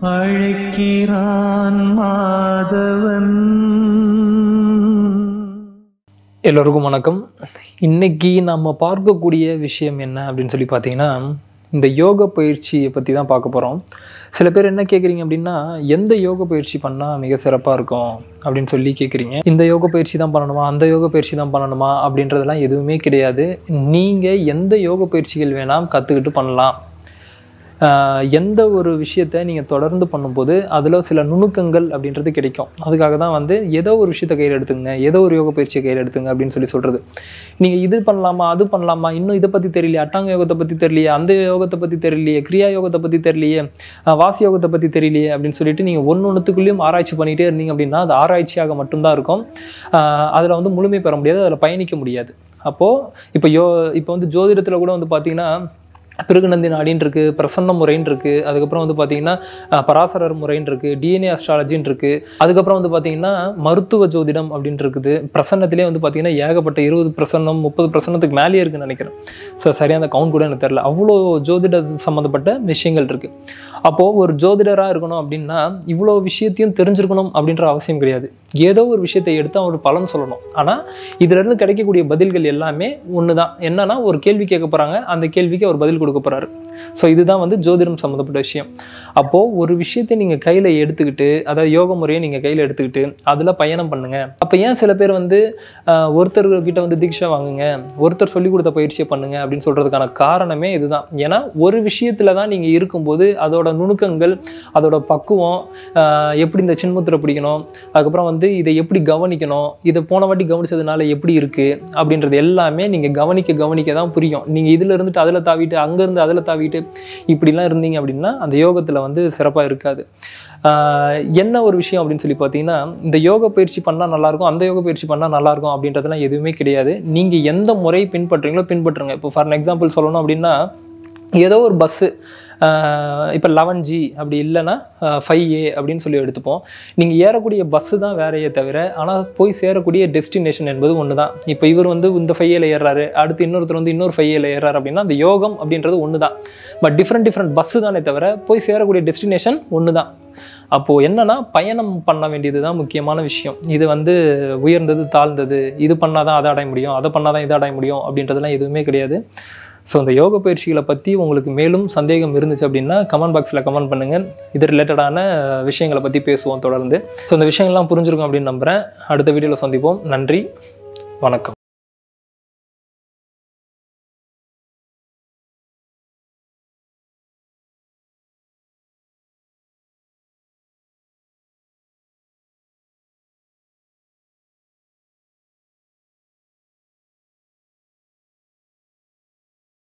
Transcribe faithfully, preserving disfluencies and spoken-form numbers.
அழைக்கிறான் மாதவன். எல்லோருக்கும் வணக்கம். இன்னைக்கு நம்ம பார்க்கக்கூடிய விஷயம் என்ன அப்படின்னு சொல்லி பார்த்தீங்கன்னா, இந்த யோக பயிற்சியை பற்றி தான் பார்க்க போகிறோம். சில பேர் என்ன கேட்குறீங்க அப்படின்னா, எந்த யோக பயிற்சி பண்ணால் மிக சிறப்பாக இருக்கும் அப்படின்னு சொல்லி கேட்குறீங்க. இந்த யோக பயிற்சி தான் பண்ணணுமா, அந்த யோக பயிற்சி தான் பண்ணணுமா அப்படின்றதெல்லாம் எதுவுமே கிடையாது. நீங்கள் எந்த யோக பயிற்சிகள் வேணால் கற்றுக்கிட்டு பண்ணலாம். எந்த ஒரு விஷயத்தை நீங்கள் தொடர்ந்து பண்ணும்போது அதில் சில நுணுக்கங்கள் அப்படின்றது கிடைக்கும். அதுக்காக தான் வந்து ஏதோ ஒரு விஷயத்தை கையில் எடுத்துங்க, ஏதோ ஒரு யோக பயிற்சியை கையில் எடுத்துங்க அப்படின்னு சொல்லி சொல்கிறது. நீங்கள் இது பண்ணலாமா, அது பண்ணலாமா, இன்னும் இதை பற்றி தெரியலையே, அட்டாங்க யோகத்தை பற்றி தெரியலையே, அந்த யோகத்தை பற்றி தெரியலையே, கிரியா யோகத்தை பற்றி தெரியலையே, வாசி யோகத்தை பற்றி தெரியலையே அப்படின்னு சொல்லிட்டு நீங்கள் ஒன்று ஒன்றுத்துக்குள்ளேயும் ஆராய்ச்சி பண்ணிகிட்டே இருந்தீங்க அப்படின்னா அது ஆராய்ச்சியாக மட்டும்தான் இருக்கும். அதில் வந்து முழுமை பெற முடியாது, அதில் பயணிக்க முடியாது. அப்போது இப்போ யோ இப்போ வந்து ஜோதிடத்தில் கூட வந்து பார்த்திங்கன்னா பிருகுநந்தி நாடின்னு இருக்குது, பிரசன்ன முறைன்னு இருக்குது, அதுக்கப்புறம் வந்து பார்த்திங்கன்னா பராசரர் முறைன்னு இருக்குது, டிஎன்ஏ அஸ்ட்ராலஜின்னு இருக்குது, அதுக்கப்புறம் வந்து பார்த்திங்கன்னா மருத்துவ ஜோதிடம் அப்படின்ட்டு இருக்குது. பிரசன்னத்திலே வந்து பார்த்திங்கன்னா ஏகப்பட்ட இருபது பிரசன்னம் முப்பது பிரசன்னத்துக்கு மேலேயே இருக்குதுன்னு நினைக்கிறேன். ஸோ சரியாக அந்த கவுண்ட் கூட எனக்கு தெரில. அவ்வளோ ஜோதிட சம்மந்தப்பட்ட விஷயங்கள் இருக்குது. அப்போது ஒரு ஜோதிடராக இருக்கணும் அப்படின்னா இவ்வளோ விஷயத்தையும் தெரிஞ்சிருக்கணும் அப்படின்ற அவசியம் கிடையாது. ஏதோ ஒரு விஷயத்தை எடுத்து அவர் பலன் சொல்லணும். ஆனால் இதிலிருந்து கிடைக்கக்கூடிய பதில்கள் எல்லாமே ஒன்று தான். என்னன்னா, ஒரு கேள்வி கேட்க போகிறாங்க, அந்த கேள்விக்கு அவர் பதில் கொடுக்க போகிறாரு. ஸோ இதுதான் வந்து ஜோதிடம் சம்மந்தப்பட்ட விஷயம். அப்போது ஒரு விஷயத்தை நீங்கள் கையில் எடுத்துக்கிட்டு, அதாவது யோக முறையை நீங்கள் கையில் எடுத்துக்கிட்டு அதில் பயணம் பண்ணுங்கள். அப்போ ஏன் சில பேர் வந்து ஒருத்தர்கிட்ட வந்து தீட்சை வாங்குங்க, ஒருத்தர் சொல்லிக் கொடுத்த பயிற்சியை பண்ணுங்க அப்படின்னு சொல்கிறதுக்கான காரணமே இதுதான். ஏன்னா ஒரு விஷயத்தில் தான் நீங்கள் இருக்கும்போது அதோட நுணுக்கங்கள், அதோட பக்குவம், எப்படி இந்த சின்முத்திரை பிடிக்கணும், அதுக்கப்புறம் வந்து இதை எப்படி கவனிக்கணும், இதை போன வாட்டி கவனிச்சதுனால எப்படி இருக்குது அப்படின்றது எல்லாமே நீங்கள் கவனிக்க கவனிக்க தான் புரியும். நீங்கள் இதில் இருந்துட்டு அதில் தாவிட்டு, அங்கேருந்து அதில் தாவிட்டு இப்படிலாம் இருந்தீங்க அப்படின்னா அந்த யோகத்தில் வந்து சிறப்பாக இருக்காது. என்ன ஒரு விஷயம் அப்படின்னு சொல்லி பார்த்தீங்கன்னா, இந்த யோக பயிற்சி பண்ணால் நல்லாயிருக்கும், அந்த யோக பயிற்சி பண்ணால் நல்லாயிருக்கும் அப்படின்றதுலாம் எதுவுமே கிடையாது. நீங்கள் எந்த முறை பின்பற்றுறீங்களோ பின்பற்றுங்க. இப்போ ஃபார் எக்ஸாம்பிள் சொல்லணும் அப்படின்னா, ஏதோ ஒரு பஸ்ஸு இப்போ லெவன் ஜி அப்படி இல்லைன்னா ஃபைவ் ஏ அப்படின்னு சொல்லி எடுத்துப்போம். நீங்கள் ஏறக்கூடிய பஸ்ஸு தான் வேறையே தவிர, ஆனால் போய் சேரக்கூடிய டெஸ்டினேஷன் என்பது ஒன்று தான். இப்போ இவர் வந்து இந்த ஃபைவ் ஏல ஏறாரு, அடுத்து இன்னொருத்தர் வந்து இன்னொரு ஃபைவ் ஏல ஏறாரு அப்படின்னா அந்த யோகம் அப்படின்றது ஒன்று தான். பட் டிஃப்ரெண்ட் டிஃப்ரெண்ட் பஸ்ஸு தானே தவிர போய் சேரக்கூடிய டெஸ்டினேஷன் ஒன்று தான். அப்போது என்னென்னா, பயணம் பண்ண வேண்டியது தான் முக்கியமான விஷயம். இது வந்து உயர்ந்தது தாழ்ந்தது, இது பண்ணால் தான் அதை அடைய முடியும், அதை பண்ணால் தான் இதை அடைய முடியும் அப்படின்றதெல்லாம் எதுவுமே கிடையாது. ஸோ இந்த யோக பயிற்சிகளை பற்றி உங்களுக்கு மேலும் சந்தேகம் இருந்துச்சு அப்படின்னா கமெண்ட் பாக்ஸில் கமெண்ட் பண்ணுங்கள். இது ரிலேட்டடான விஷயங்களை பற்றி பேசுவோம் தொடர்ந்து. ஸோ இந்த விஷயங்கள்லாம் புரிஞ்சிருக்கும் அப்படின்னு நம்புகிறேன். அடுத்த வீடியோவில் சந்திப்போம். நன்றி, வணக்கம்.